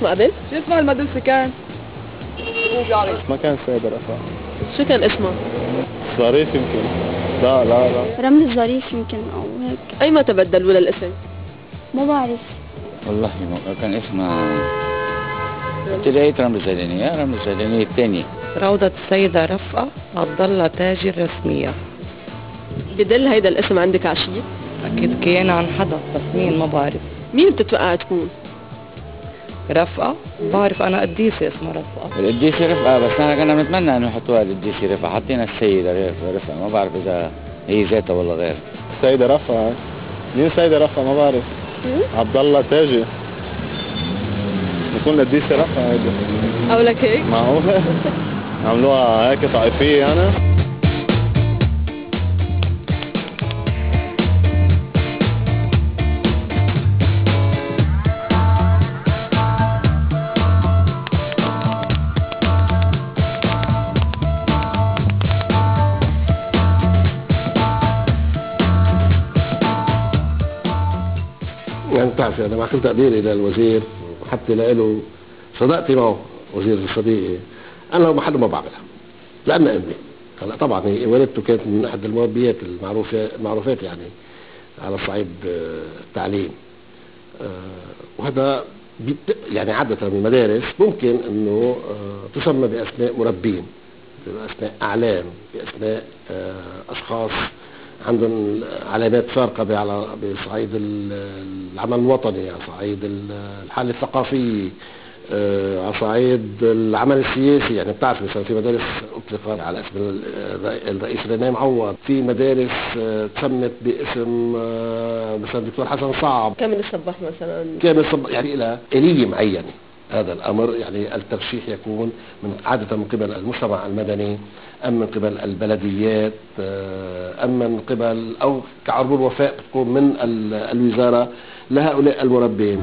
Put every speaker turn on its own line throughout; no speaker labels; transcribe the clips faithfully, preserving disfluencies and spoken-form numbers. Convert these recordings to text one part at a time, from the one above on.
اسمها قبل؟
شو اسمها المدرسة كان؟
ما كان سيدة رفعت.
شو كان اسمها؟
ظريف يمكن. لا لا لا
رمز ظريف يمكن او هيك.
ايمتى بدلوا للاسم؟
ما بعرف.
والله كان اسمها ابتدائية رمز زيدانية، رمز زيدانية الثانية.
روضة السيدة رفقة عبد الله تاجر رسمية.
بدل هيدا الاسم عندك على شيء؟
أكيد كان عن حدا، بس مين ما بعرف.
مين بتتوقع تكون؟
رفقة؟ بعرف أنا قديسة اسمها رفقة.
القديسة رفقة، بس أنا كنا بنتمنى إنه يحطوها القديسة رفقة، حطينا السيدة رفقة، ما بعرف إذا هي ذاتها ولا غير.
سيدة رفعت. مين سيدة رفعت ما بعرف. عبد الله تاجر. بكون القديسة رفعت هيدا.
أو لك هيك؟
معقولة؟ عملوها هيك طائفية يعني؟
يعني بتعرف انا مع كل تقديري للوزير حتى له صداقتي معه وزير صديقي، انا لو محله ما بعملها لان امي هلا طبعا هي والدته كانت من احد المربيات المعروفه المعروفات يعني على صعيد التعليم، وهذا يعني عاده المدارس ممكن انه تسمى باسماء مربين، باسماء اعلام، باسماء اشخاص عندهم علامات فارقة على بصعيد العمل الوطني، على صعيد الحالة الثقافية، على صعيد العمل السياسي. يعني بتعرف مثلا في مدارس اطلقت على اسم الرئيس رنان معوض، في مدارس تسمت باسم مثلا الدكتور حسن صعب،
كامل الصباح مثلا،
كامل الصباح، يعني لها آلية معينة. هذا الأمر يعني الترشيح يكون من عادة من قبل المجتمع المدني أم من قبل البلديات أم من قبل أو كعربون وفاء بتكون من الوزارة لهؤلاء المربين.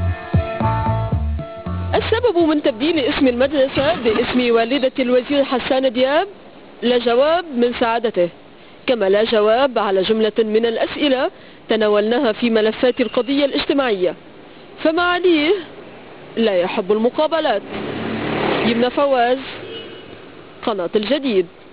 السبب من تبديل اسم المدرسة باسم والدة الوزير حسان دياب لا جواب من سعادته، كما لا جواب على جملة من الأسئلة تناولناها في ملفات القضية الاجتماعية، فمعاليه لا يحب المقابلات. يمنى فواز، قناة الجديد.